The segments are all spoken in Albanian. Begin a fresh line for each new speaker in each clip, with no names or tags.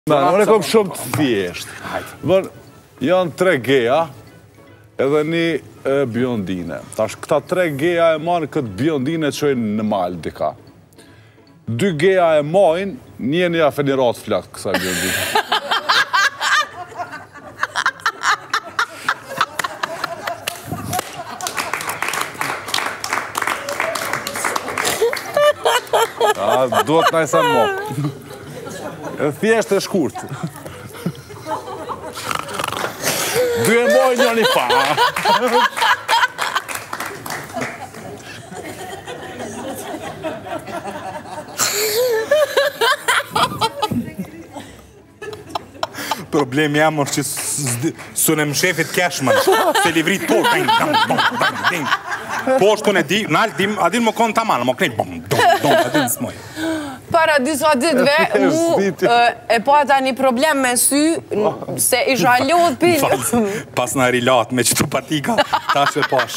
Unë e kom shumë të thjesht. Janë 3 geja edhe një biondine. Tash këta 3 geja e marrë këtë biondine qojnë në malë dika. 2 geja e majnë, njeni ja fenirat flak kësa biondine. Duhet na i sa mo. Thjesht e shkurt. 2 e moj njën i pa.
Problemi jam është që sunem shefit Cashman, se livrit po, po është kënë e di, në alë adin më konë taman, më kënë, adin s'moj.
Para disa ditëve, mu e pata një problem me sy, se isha lodh pilë.
Pas në rilat me qëtu patika, ta që pash.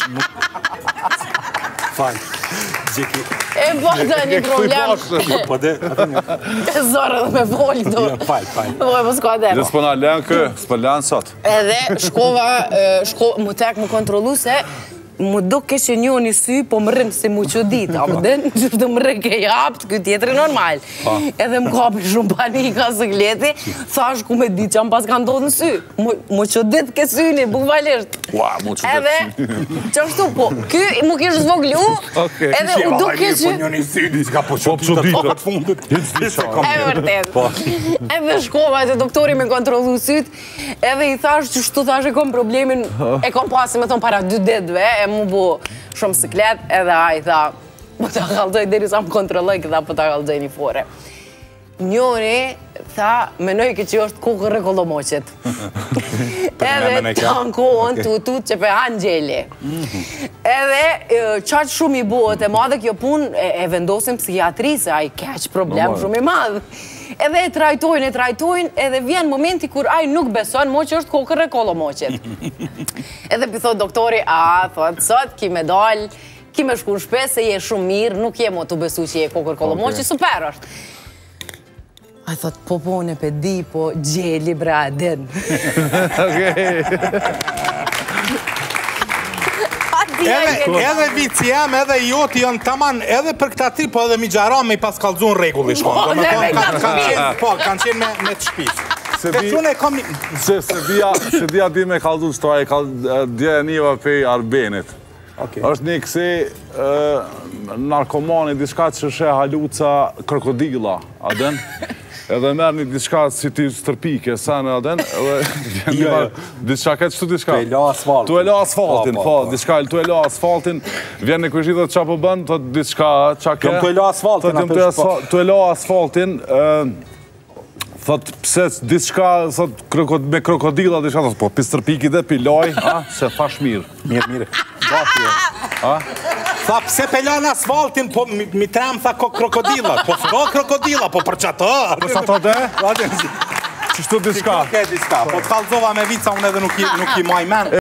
Falë, gjeki.
E pata një problem.
Po dhe,
e zorë dhe me volë, do.
Falë.
Po s'ka dhe.
Dhe s'pëna lenë kë, s'pë lenë sot.
Edhe shkova, mu tek mu kontrolu se, mu do kështë një një sy, po më rrimë si mu që ditë, a më dënë, që të më rrimë ke japtë, këtë tjetëri normal. Edhe më kapi shumë panika së kleti, thash ku me ditë që më pas ka ndodhë në sy. Mu që ditë ke syni, bukvalisht.
Ua, mu që ditë
syni. Edhe, që ashtu, po, ky mu kishë zvoglu, edhe u do kështë që...
Po një një syni, s'ka po që ditë atë fundit.
E vërtet. Edhe shkova që doktori me kontrolu syt, edhe i thash që shtu thash e kom problemin, e kom pasi me thonë para 2 ditëve, e mu bu shumë siklet, edhe a i tha, po ta kaldoj, deri sa më kontrolloj, këta po ta kaldoj një fore. Njoni, tha, menoj që që është kukër e kolomoqet. Edhe tankohën tutut që pe Angjeli. Edhe qatë shumë i buët e madhe kjo pun e vendosim psikiatri, se a i keq problem shumë i madhë. Edhe e trajtojnë, edhe vjen momenti kur a i nuk beson mo që është kukër e kolomoqet. Edhe për thot doktori, thot, sot ki me dal, ki me shku në shpes, se je shumë mirë, nuk je mo të besu që je kukër kolomoqet, super është. A i thot, po në pe di, po gjeli bra den.
Edhe vici jam, edhe i joti janë taman, edhe për këta tri, po edhe mi gjara me i pas kalzun regulli shkon. Po, kanë qenë me të shpis.
Se dhja di me kalzun shtraj, dhja e njëva pej Arbenit. është një kësi narkomani, diçka që shë haluca krokodila, adën? Edhe merë një diçka si ti stërpike, sanë adën, edhe diçka këtë qëtu diçka.
Tu e la asfaltin.
Tu e la asfaltin, po, diçka tu e la asfaltin, vjen një kërshit dhe qa po bënë, thot diçka qa ke.
Tu e la asfaltin,
tu e la asfaltin, thot, pse diçka, me krokodila, diçka, thot, po, pistërpiki dhe piloj, se fash mirë.
Mirë. Tha, pse pelan asfaltin, po mi trem, tha, ko krokodila. Po, s'ka krokodila, po për qatë.
Po, sa të dhe? Qështu diçka?
Po, t'kalzova me vica, unë edhe nuk i maj men.